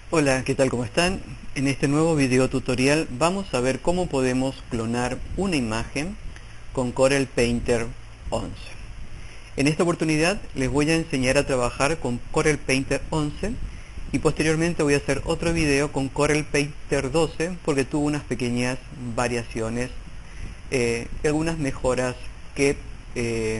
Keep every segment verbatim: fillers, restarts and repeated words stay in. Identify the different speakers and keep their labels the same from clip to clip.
Speaker 1: Hola, ¿qué tal? ¿Cómo están? En este nuevo video tutorial vamos a ver cómo podemos clonar una imagen con Corel Painter once. En esta oportunidad les voy a enseñar a trabajar con Corel Painter once y posteriormente voy a hacer otro video con Corel Painter doce porque tuvo unas pequeñas variaciones eh, y algunas mejoras que, eh,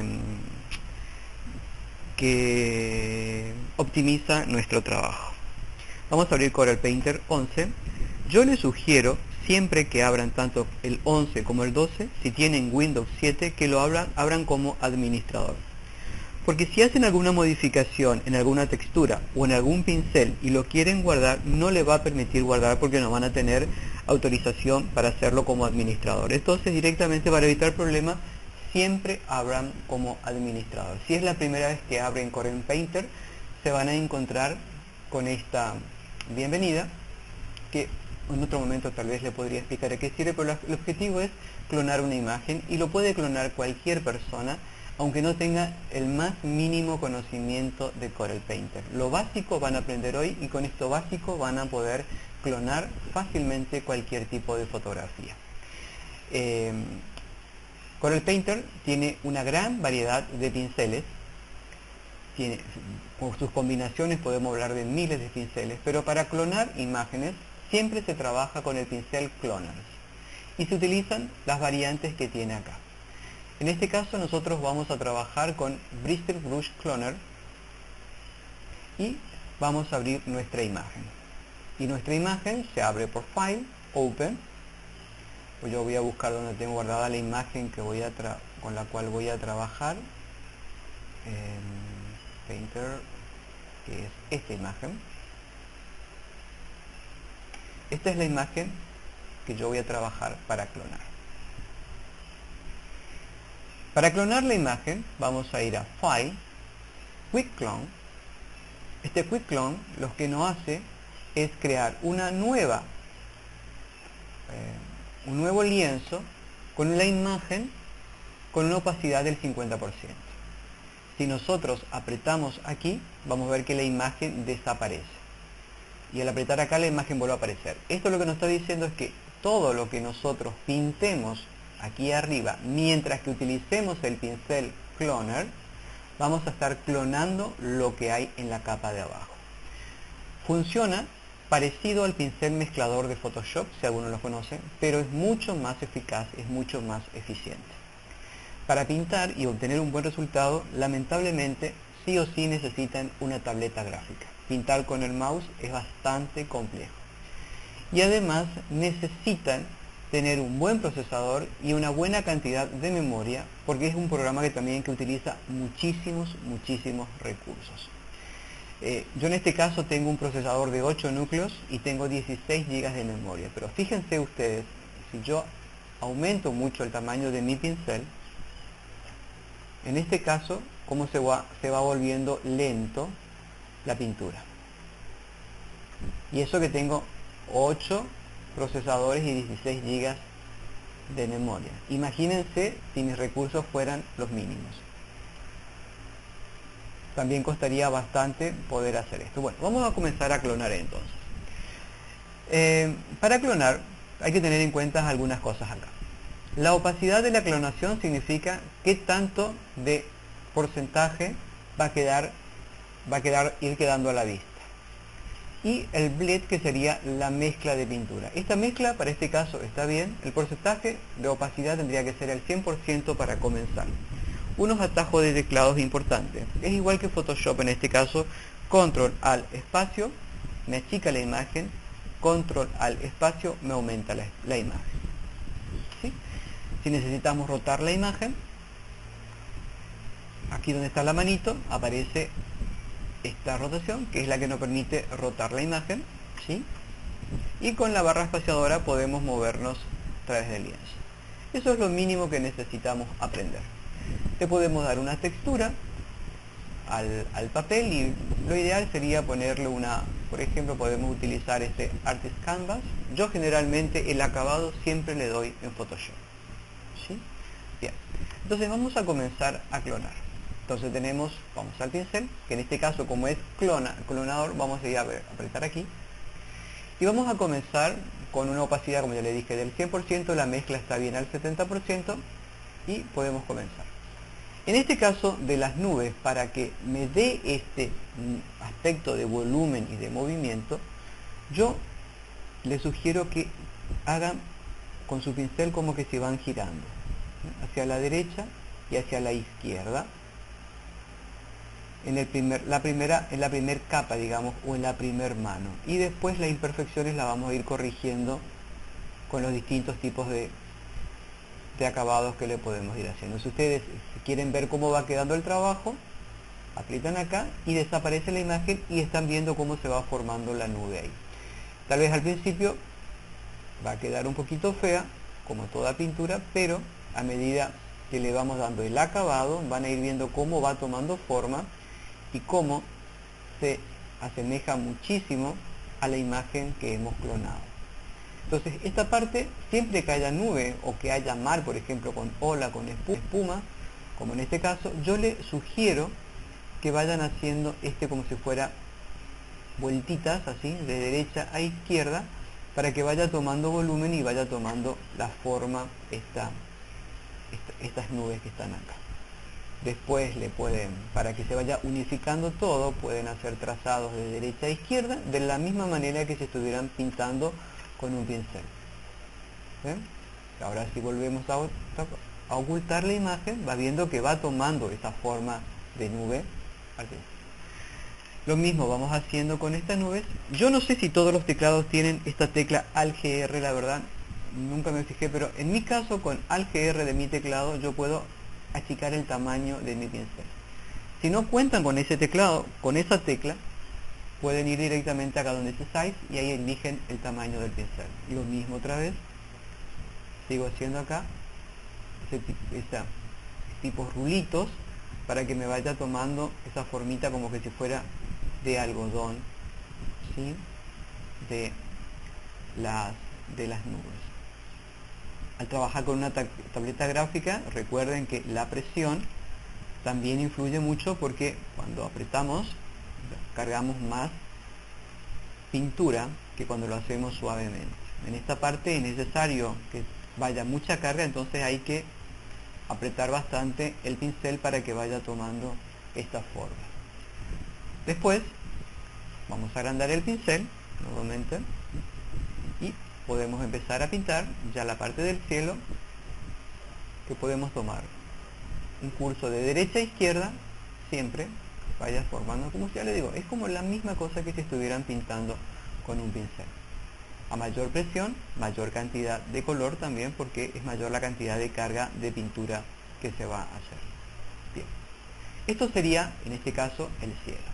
Speaker 1: que optimiza nuestro trabajo. Vamos a abrir Corel Painter once. Yo les sugiero, siempre que abran tanto el once como el doce, si tienen Windows siete, que lo abran, abran como administrador. Porque si hacen alguna modificación en alguna textura o en algún pincel y lo quieren guardar, no le va a permitir guardar porque no van a tener autorización para hacerlo como administrador. Entonces, directamente, para evitar problemas, siempre abran como administrador. Si es la primera vez que abren Corel Painter, se van a encontrar con esta bienvenida, que en otro momento tal vez le podría explicar a qué sirve, pero el objetivo es clonar una imagen y lo puede clonar cualquier persona, aunque no tenga el más mínimo conocimiento de Corel Painter. Lo básico van a aprender hoy y con esto básico van a poder clonar fácilmente cualquier tipo de fotografía. Eh, Corel Painter tiene una gran variedad de pinceles. Tiene, con sus combinaciones podemos hablar de miles de pinceles, pero para clonar imágenes siempre se trabaja con el pincel Cloners y se utilizan las variantes que tiene acá. En este caso nosotros vamos a trabajar con Bristol Brush Cloner y vamos a abrir nuestra imagen. Y nuestra imagen se abre por File, Open. Pues yo voy a buscar donde tengo guardada la imagen que voy a tra con la cual voy a trabajar. Eh, Painter, que es esta imagen. Esta es la imagen que yo voy a trabajar para clonar. Para clonar la imagen vamos a ir a File, Quick Clone. Este Quick Clone lo que nos hace es crear una nueva, eh, un nuevo lienzo con la imagen con una opacidad del cincuenta por ciento. Si nosotros apretamos aquí, vamos a ver que la imagen desaparece. Y al apretar acá, la imagen vuelve a aparecer. Esto lo que nos está diciendo es que todo lo que nosotros pintemos aquí arriba, mientras que utilicemos el pincel Cloner, vamos a estar clonando lo que hay en la capa de abajo. Funciona parecido al pincel mezclador de Photoshop, si alguno lo conoce, pero es mucho más eficaz, es mucho más eficiente. Para pintar y obtener un buen resultado, lamentablemente, sí o sí necesitan una tableta gráfica. Pintar con el mouse es bastante complejo. Y además necesitan tener un buen procesador y una buena cantidad de memoria, porque es un programa que también que utiliza muchísimos, muchísimos recursos. Eh, yo en este caso tengo un procesador de ocho núcleos y tengo dieciséis gigas de memoria. Pero fíjense ustedes, si yo aumento mucho el tamaño de mi pincel, en este caso, cómo se va, se va volviendo lento la pintura. Y eso que tengo ocho procesadores y dieciséis gigas de memoria. Imagínense si mis recursos fueran los mínimos. También costaría bastante poder hacer esto. Bueno, vamos a comenzar a clonar entonces. Eh, para clonar hay que tener en cuenta algunas cosas acá. La opacidad de la clonación significa qué tanto de porcentaje va a quedar, va a quedar, ir quedando a la vista. Y el bleed, que sería la mezcla de pintura. Esta mezcla, para este caso, está bien. El porcentaje de opacidad tendría que ser el cien por ciento para comenzar. Unos atajos de teclados importantes. Es igual que Photoshop en este caso. Control al espacio, me achica la imagen. Control al espacio, me aumenta la, la imagen. ¿Sí? Si necesitamos rotar la imagen, aquí donde está la manito, aparece esta rotación, que es la que nos permite rotar la imagen, ¿sí? Y con la barra espaciadora podemos movernos a través del lienzo. Eso es lo mínimo que necesitamos aprender. Le podemos dar una textura al, al papel y lo ideal sería ponerle una, por ejemplo, podemos utilizar este Artist Canvas. Yo generalmente el acabado siempre le doy en Photoshop. ¿Sí? Bien, entonces vamos a comenzar a clonar. Entonces tenemos, vamos al pincel, que en este caso como es clona, clonador, vamos a ir a ver, apretar aquí Y vamos a comenzar con una opacidad, como ya le dije, del cien por ciento, la mezcla está bien al setenta por ciento y podemos comenzar. En este caso de las nubes, para que me dé este aspecto de volumen y de movimiento, yo les sugiero que hagan con su pincel como que se van girando, ¿sí?, hacia la derecha y hacia la izquierda, en, el primer, la primera, en la primera capa, digamos, o en la primer mano. Y después las imperfecciones las vamos a ir corrigiendo con los distintos tipos de, de acabados que le podemos ir haciendo. Si ustedes quieren ver cómo va quedando el trabajo, aprietan acá y desaparece la imagen y están viendo cómo se va formando la nube ahí. Tal vez al principio va a quedar un poquito fea, como toda pintura, pero a medida que le vamos dando el acabado, van a ir viendo cómo va tomando forma y cómo se asemeja muchísimo a la imagen que hemos clonado. Entonces, esta parte, siempre que haya nube o que haya mar, por ejemplo, con ola, con espuma, como en este caso, yo le sugiero que vayan haciendo este como si fuera vueltitas, así, de derecha a izquierda, para que vaya tomando volumen y vaya tomando la forma esta, esta, estas nubes que están acá. Después le pueden, para que se vaya unificando todo, pueden hacer trazados de derecha a izquierda, de la misma manera que si estuvieran pintando con un pincel. ¿Ven? Ahora si volvemos a, a ocultar la imagen, va viendo que va tomando esa forma de nube. Lo mismo vamos haciendo con estas nubes. Yo no sé si todos los teclados tienen esta tecla Alt G R, la verdad, nunca me fijé, pero en mi caso con Alt G R de mi teclado yo puedo achicar el tamaño de mi pincel. Si no cuentan con ese teclado, con esa tecla, pueden ir directamente acá donde dice Size y ahí eligen el tamaño del pincel. Lo mismo otra vez, sigo haciendo acá ese, esa, tipos rulitos para que me vaya tomando esa formita como que si fuera de algodón, ¿sí?, de las, de las nubes. Al trabajar con una tableta gráfica, recuerden que la presión también influye mucho porque cuando apretamos, cargamos más pintura que cuando lo hacemos suavemente. En esta parte es necesario que vaya mucha carga, entonces hay que apretar bastante el pincel para que vaya tomando esta forma. Después, vamos a agrandar el pincel, nuevamente, y podemos empezar a pintar ya la parte del cielo, que podemos tomar un curso de derecha a izquierda, siempre vaya formando, como ya le digo, es como la misma cosa que si estuvieran pintando con un pincel. A mayor presión, mayor cantidad de color también, porque es mayor la cantidad de carga de pintura que se va a hacer. Bien, esto sería, en este caso, el cielo.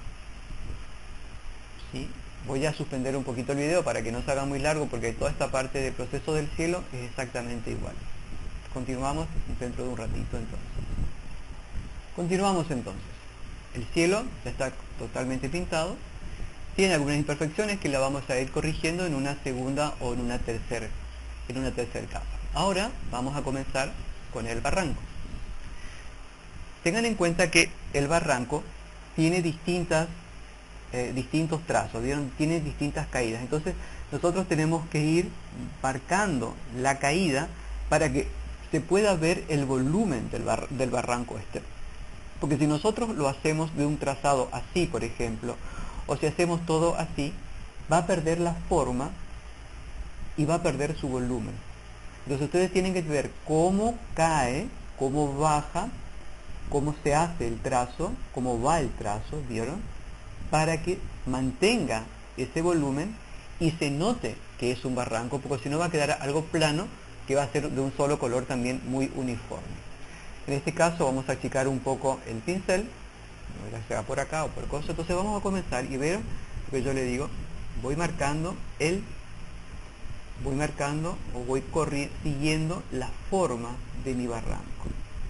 Speaker 1: ¿Sí? Voy a suspender un poquito el video para que no se haga muy largo, porque toda esta parte del proceso del cielo es exactamente igual. Continuamos dentro de un ratito entonces. Continuamos entonces. El cielo ya está totalmente pintado. Tiene algunas imperfecciones que la vamos a ir corrigiendo en una segunda o en una tercera en una tercera capa. Ahora vamos a comenzar con el barranco. Tengan en cuenta que el barranco tiene distintas eh, distintos trazos, ¿vieron? Tiene distintas caídas. Entonces nosotros tenemos que ir marcando la caída para que se pueda ver el volumen del, bar del barranco este. Porque si nosotros lo hacemos de un trazado así, por ejemplo, o si hacemos todo así, va a perder la forma y va a perder su volumen. Entonces ustedes tienen que ver cómo cae, cómo baja, cómo se hace el trazo, cómo va el trazo, ¿vieron? Para que mantenga ese volumen y se note que es un barranco, porque si no va a quedar algo plano que va a ser de un solo color también muy uniforme. En este caso vamos a achicar un poco el pincel, ya sea por acá o por cosa. Entonces vamos a comenzar y ver lo que yo le digo, voy marcando el voy marcando o voy corriendo, siguiendo la forma de mi barranco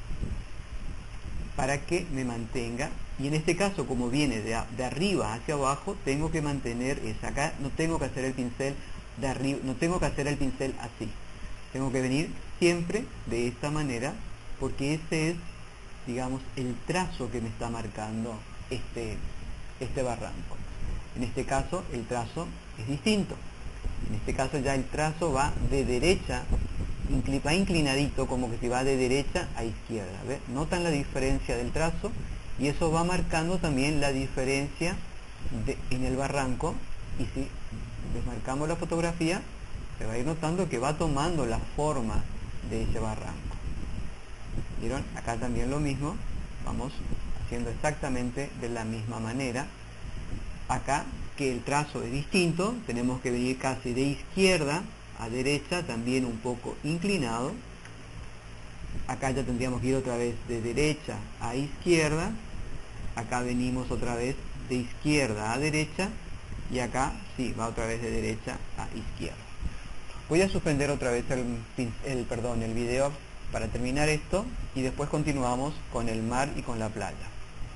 Speaker 1: para que me mantenga. Y en este caso, como viene de, a, de arriba hacia abajo, tengo que mantener esa acá, no tengo que hacer el pincel de arriba, no tengo que hacer el pincel así, tengo que venir siempre de esta manera, porque ese es, digamos, el trazo que me está marcando este, este barranco. En este caso el trazo es distinto. En este caso ya el trazo va de derecha, va inclinadito, como que si va de derecha a izquierda. ¿Ves? Notan la diferencia del trazo y eso va marcando también la diferencia de, en el barranco. Y si desmarcamos la fotografía, se va a ir notando que va tomando la forma de ese barranco. ¿Vieron? Acá también lo mismo, vamos haciendo exactamente de la misma manera. Acá, que el trazo es distinto, tenemos que venir casi de izquierda a derecha, también un poco inclinado. Acá ya tendríamos que ir otra vez de derecha a izquierda. Acá venimos otra vez de izquierda a derecha. Y acá sí, va otra vez de derecha a izquierda. Voy a suspender otra vez el, el, perdón, el video para terminar esto y después continuamos con el mar y con la playa.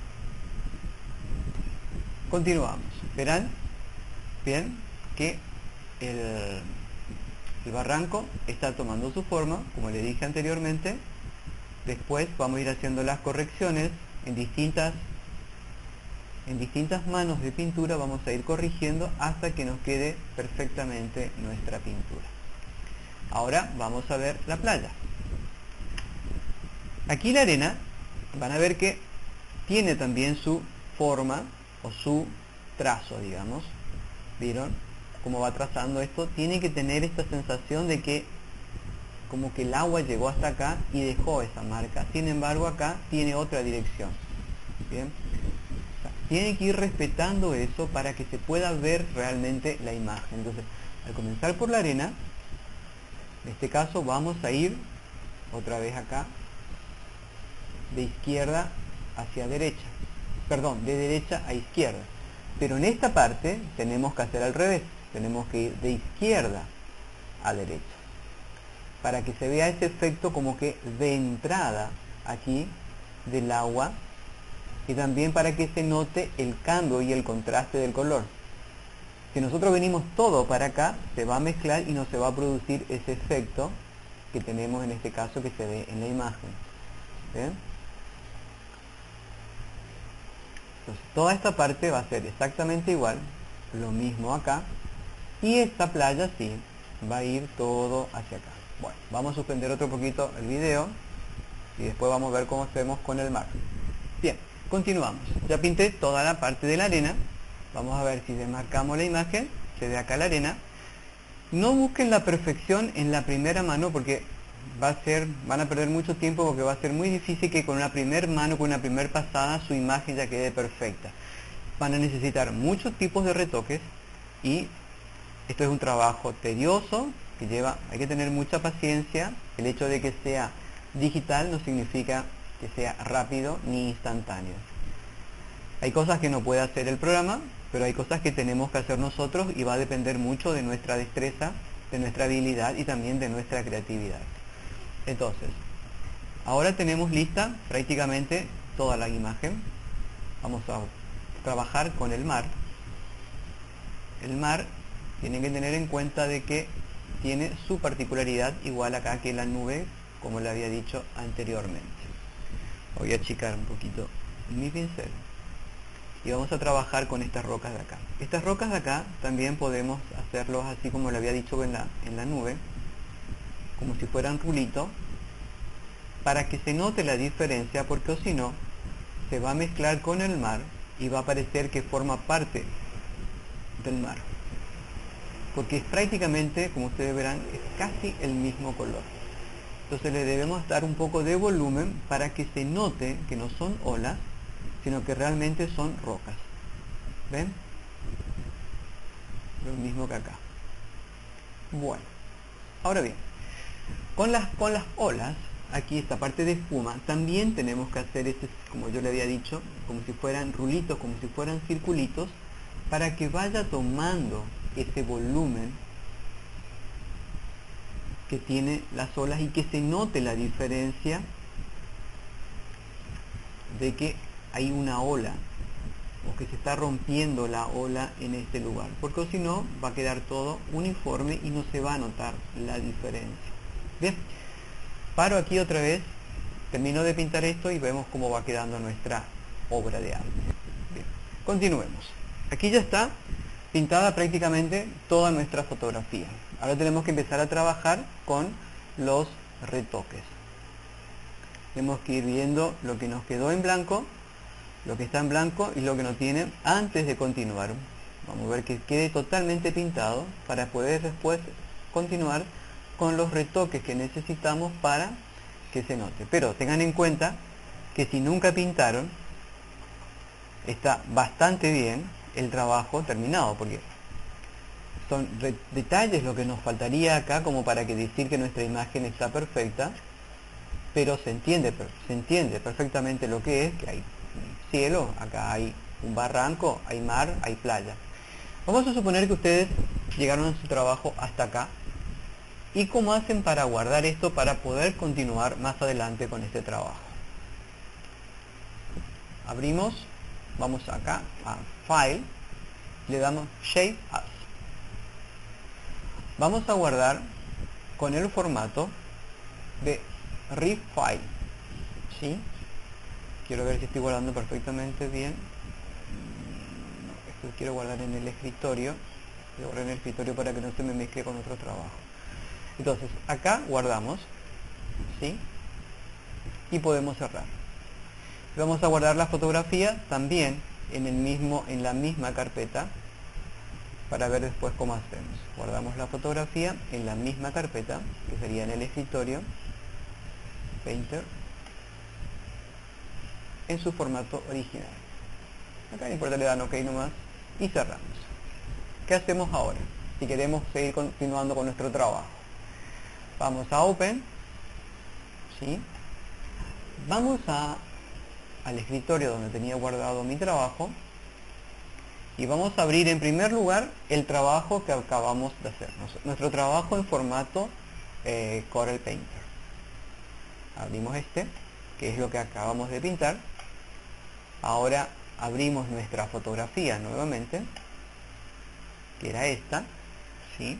Speaker 1: Continuamos. Verán bien que el, el barranco está tomando su forma, como les dije anteriormente. Después vamos a ir haciendo las correcciones en distintas en distintas manos de pintura. Vamos a ir corrigiendo hasta que nos quede perfectamente nuestra pintura. Ahora vamos a ver la playa. Aquí la arena, van a ver que tiene también su forma o su trazo, digamos. ¿Vieron cómo va trazando esto? Tiene que tener esta sensación de que como que el agua llegó hasta acá y dejó esa marca. Sin embargo, acá tiene otra dirección. Bien, tiene que ir respetando eso para que se pueda ver realmente la imagen. Entonces, al comenzar por la arena, en este caso vamos a ir otra vez acá de izquierda hacia derecha, perdón, de derecha a izquierda, pero en esta parte tenemos que hacer al revés, tenemos que ir de izquierda a derecha para que se vea ese efecto como que de entrada aquí del agua y también para que se note el cambio y el contraste del color. Si nosotros venimos todo para acá, se va a mezclar y no se va a producir ese efecto que tenemos en este caso que se ve en la imagen. ¿Ven? Entonces, toda esta parte va a ser exactamente igual, lo mismo acá, y esta playa sí, va a ir todo hacia acá. Bueno, vamos a suspender otro poquito el video y después vamos a ver cómo hacemos con el mar. Bien, continuamos. Ya pinté toda la parte de la arena. Vamos a ver si desmarcamos la imagen, se ve acá la arena. No busquen la perfección en la primera mano porque va a ser, van a perder mucho tiempo porque va a ser muy difícil que con una primera mano, con una primera pasada, su imagen ya quede perfecta. Van a necesitar muchos tipos de retoques y esto es un trabajo tedioso que lleva, hay que tener mucha paciencia. El hecho de que sea digital no significa que sea rápido ni instantáneo. Hay cosas que no puede hacer el programa, pero hay cosas que tenemos que hacer nosotros y va a depender mucho de nuestra destreza, de nuestra habilidad y también de nuestra creatividad. Entonces, ahora tenemos lista prácticamente toda la imagen. Vamos a trabajar con el mar. El mar tienen que tener en cuenta de que tiene su particularidad igual acá que la nube, como le había dicho anteriormente. Voy a achicar un poquito mi pincel y vamos a trabajar con estas rocas de acá. Estas rocas de acá también podemos hacerlos así como le había dicho en la, en la nube, como si fueran rulitos, para que se note la diferencia, porque o si no se va a mezclar con el mar y va a parecer que forma parte del mar, porque es prácticamente, como ustedes verán, es casi el mismo color. Entonces le debemos dar un poco de volumen para que se note que no son olas, sino que realmente son rocas. ¿Ven? Lo mismo que acá. Bueno, ahora bien, con las, con las olas, aquí esta parte de espuma, también tenemos que hacer este, como yo le había dicho, como si fueran rulitos, como si fueran circulitos, para que vaya tomando ese volumen que tiene las olas y que se note la diferencia de que hay una ola o que se está rompiendo la ola en este lugar, porque si no va a quedar todo uniforme y no se va a notar la diferencia. Bien, paro aquí otra vez, termino de pintar esto y vemos cómo va quedando nuestra obra de arte. Bien, continuemos. Aquí ya está pintada prácticamente toda nuestra fotografía. Ahora tenemos que empezar a trabajar con los retoques. Tenemos que ir viendo lo que nos quedó en blanco, lo que está en blanco y lo que no tiene antes de continuar. Vamos a ver que quede totalmente pintado para poder después continuar con los retoques que necesitamos para que se note. Pero tengan en cuenta que si nunca pintaron, está bastante bien el trabajo terminado, porque son detalles lo que nos faltaría acá como para que decir que nuestra imagen está perfecta, pero se entiende, se entiende perfectamente lo que es, que hay cielo, acá hay un barranco, hay mar, hay playa. Vamos a suponer que ustedes llegaron a su trabajo hasta acá, y cómo hacen para guardar esto para poder continuar más adelante con este trabajo. Abrimos, vamos acá a File, le damos Save As. Vamos a guardar con el formato de RIP File, ¿sí? Quiero ver si estoy guardando perfectamente bien. No, esto quiero guardar en el escritorio. Quiero guardar en el escritorio para que no se me mezcle con otro trabajo. Entonces, acá guardamos, ¿sí? Y podemos cerrar. Vamos a guardar la fotografía también en, el mismo, en la misma carpeta para ver después cómo hacemos. Guardamos la fotografía en la misma carpeta, que sería en el escritorio, Painter, en su formato original. Acá no importa, le dan OK nomás y cerramos. ¿Qué hacemos ahora? Si queremos seguir continuando con nuestro trabajo. Vamos a Open, ¿sí? Vamos a, al escritorio donde tenía guardado mi trabajo y vamos a abrir en primer lugar el trabajo que acabamos de hacer. Nuestro trabajo en formato eh, Corel Painter. Abrimos este, que es lo que acabamos de pintar. Ahora abrimos nuestra fotografía nuevamente, que era esta, ¿sí?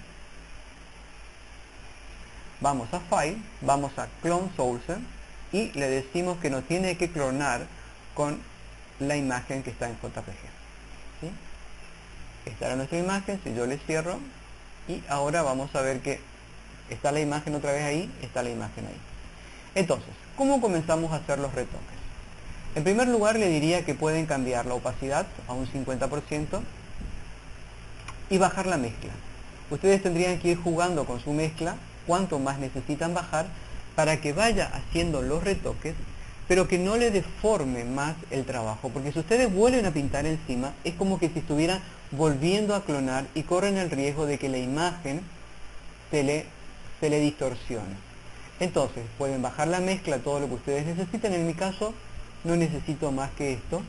Speaker 1: Vamos a File, vamos a Clone Source y le decimos que nos tiene que clonar con la imagen que está en J P G, ¿sí? Esta era nuestra imagen. Si yo le cierro, y ahora vamos a ver que está la imagen otra vez ahí, está la imagen ahí. Entonces, ¿cómo comenzamos a hacer los retoques? En primer lugar, le diría que pueden cambiar la opacidad a un cincuenta por ciento y bajar la mezcla. Ustedes tendrían que ir jugando con su mezcla, cuánto más necesitan bajar para que vaya haciendo los retoques, pero que no le deforme más el trabajo, porque si ustedes vuelven a pintar encima, es como que si estuvieran volviendo a clonar y corren el riesgo de que la imagen se le, se le distorsione. Entonces, pueden bajar la mezcla, todo lo que ustedes necesiten. En mi caso, no necesito más que esto.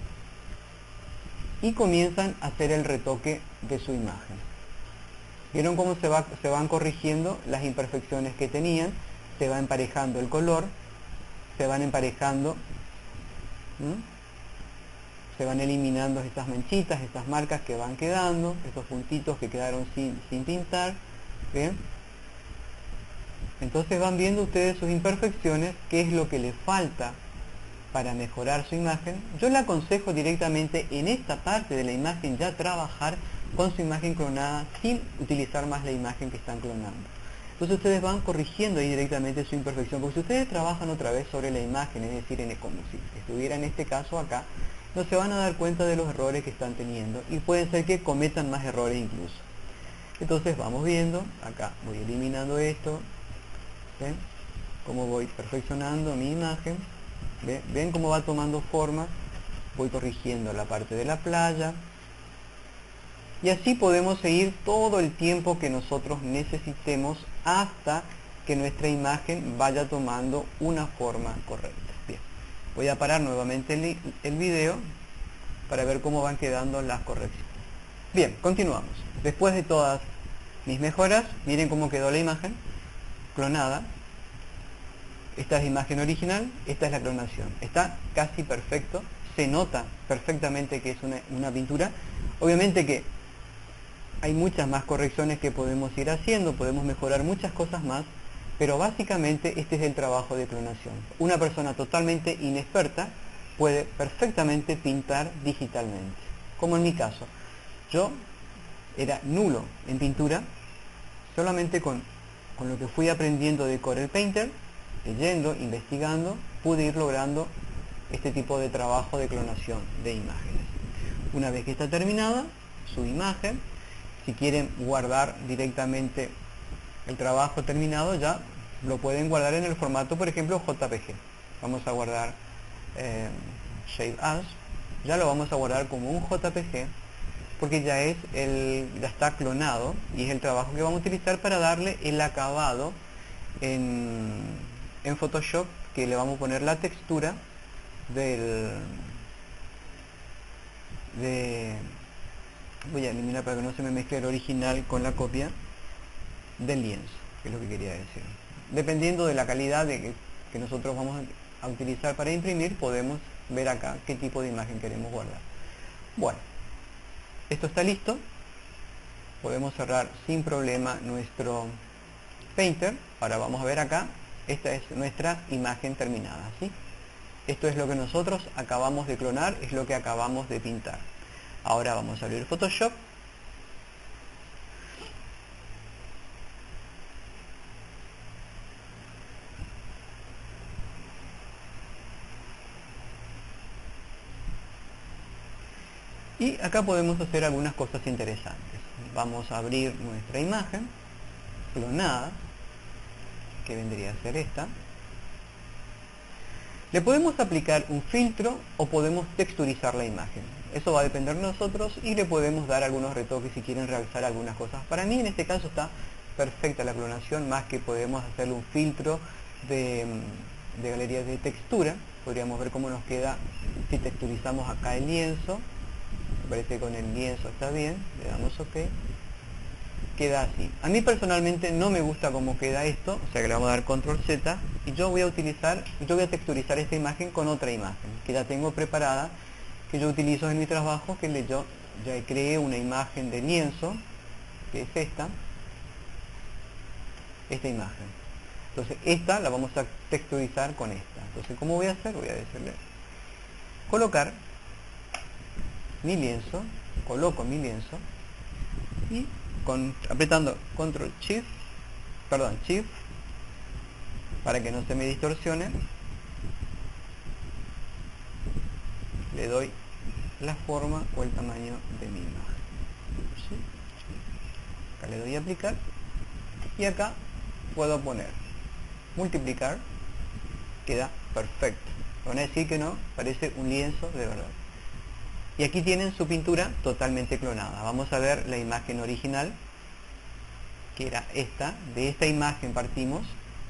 Speaker 1: Y comienzan a hacer el retoque de su imagen. ¿Vieron cómo se, va, se van corrigiendo las imperfecciones que tenían? Se va emparejando el color, se van emparejando, ¿m? se van eliminando estas manchitas, estas marcas que van quedando, estos puntitos que quedaron sin, sin pintar, ¿bien? Entonces van viendo ustedes sus imperfecciones, qué es lo que les falta para mejorar su imagen. Yo le aconsejo directamente en esta parte de la imagen ya trabajar con su imagen clonada sin utilizar más la imagen que están clonando. Entonces ustedes van corrigiendo ahí directamente su imperfección, porque si ustedes trabajan otra vez sobre la imagen, es decir, en, como si estuviera en este caso acá, no se van a dar cuenta de los errores que están teniendo y pueden ser que cometan más errores incluso. Entonces vamos viendo, acá voy eliminando esto, ¿ven? Cómo voy perfeccionando mi imagen, ¿ven? ¿Ven cómo va tomando forma? Voy corrigiendo la parte de la playa. Y así podemos seguir todo el tiempo que nosotros necesitemos hasta que nuestra imagen vaya tomando una forma correcta. Bien, voy a parar nuevamente el, el video para ver cómo van quedando las correcciones. Bien, continuamos. Después de todas mis mejoras, miren cómo quedó la imagen clonada. Esta es la imagen original, esta es la clonación. Está casi perfecto, se nota perfectamente que es una, una pintura. Obviamente que hay muchas más correcciones que podemos ir haciendo, podemos mejorar muchas cosas más, pero básicamente este es el trabajo de clonación. Una persona totalmente inexperta puede perfectamente pintar digitalmente, como en mi caso. Yo era nulo en pintura. Solamente con, con lo que fui aprendiendo de Corel Painter, leyendo, investigando, pude ir logrando este tipo de trabajo de clonación de imágenes. Una vez que está terminada su imagen, si quieren guardar directamente el trabajo terminado, ya lo pueden guardar en el formato, por ejemplo, J P G. Vamos a guardar eh, Shape As, ya lo vamos a guardar como un J P G, porque ya es el ya está clonado y es el trabajo que vamos a utilizar para darle el acabado en, en Photoshop, que le vamos a poner la textura del de voy a eliminar para que no se me mezcle el original con la copia del lienzo, que es lo que quería decir. Dependiendo de la calidad de que, que nosotros vamos a utilizar para imprimir, podemos ver acá qué tipo de imagen queremos guardar. Bueno, esto está listo. Podemos cerrar sin problema nuestro Painter. Ahora vamos a ver acá, esta es nuestra imagen terminada, ¿sí? Esto es lo que nosotros acabamos de clonar, es lo que acabamos de pintar. Ahora vamos a abrir Photoshop. Y acá podemos hacer algunas cosas interesantes. Vamos a abrir nuestra imagen clonada, que vendría a ser esta. Le podemos aplicar un filtro o podemos texturizar la imagen. Eso va a depender de nosotros y le podemos dar algunos retoques si quieren realizar algunas cosas. Para mí en este caso está perfecta la clonación, más que podemos hacerle un filtro de, de galerías de textura. Podríamos ver cómo nos queda si texturizamos acá el lienzo. Me parece que con el lienzo está bien, le damos OK. Queda así. A mí personalmente no me gusta cómo queda esto, o sea que le vamos a dar control Z y yo voy a utilizar, yo voy a texturizar esta imagen con otra imagen que ya tengo preparada, que yo utilizo en mi trabajo, que le, yo ya creé una imagen de lienzo, que es esta, esta imagen. Entonces esta la vamos a texturizar con esta. Entonces, ¿cómo voy a hacer? Voy a decirle colocar mi lienzo, coloco mi lienzo y con, apretando control shift, perdón, shift, para que no se me distorsione, le doy la forma o el tamaño de mi imagen. ¿Sí? Acá le doy a aplicar y acá puedo poner multiplicar, queda perfecto. Van a decir que no, parece un lienzo de verdad. Y aquí tienen su pintura totalmente clonada. Vamos a ver la imagen original, que era esta. De esta imagen partimos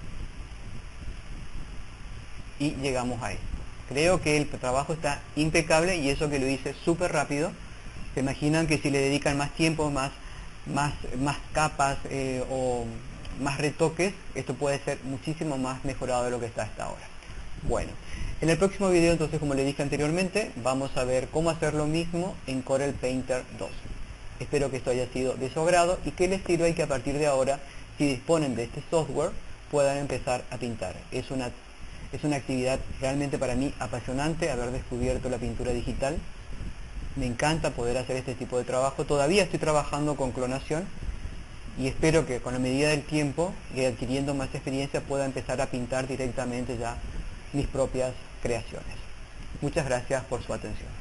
Speaker 1: y llegamos a esto. Creo que el trabajo está impecable y eso que lo hice súper rápido. Se imaginan que si le dedican más tiempo, más, más, más capas eh, o más retoques, esto puede ser muchísimo más mejorado de lo que está hasta ahora. Bueno, en el próximo video, entonces, como le dije anteriormente, vamos a ver cómo hacer lo mismo en Corel Painter dos. Espero que esto haya sido de su agrado y que les sirva y que a partir de ahora, si disponen de este software, puedan empezar a pintar. Es una, es una actividad realmente para mí apasionante haber descubierto la pintura digital. Me encanta poder hacer este tipo de trabajo. Todavía estoy trabajando con clonación y espero que con la medida del tiempo y adquiriendo más experiencia pueda empezar a pintar directamente ya mis propias creaciones. Muchas gracias por su atención.